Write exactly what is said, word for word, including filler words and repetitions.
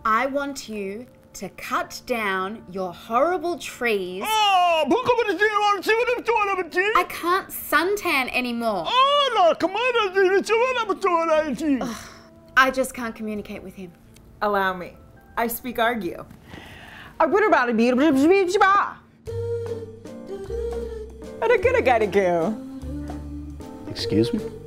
I want you to cut down your horrible trees. 아, I can't suntan anymore. Ugh, I just can't communicate with him. Allow me. I speak argue. Excuse me?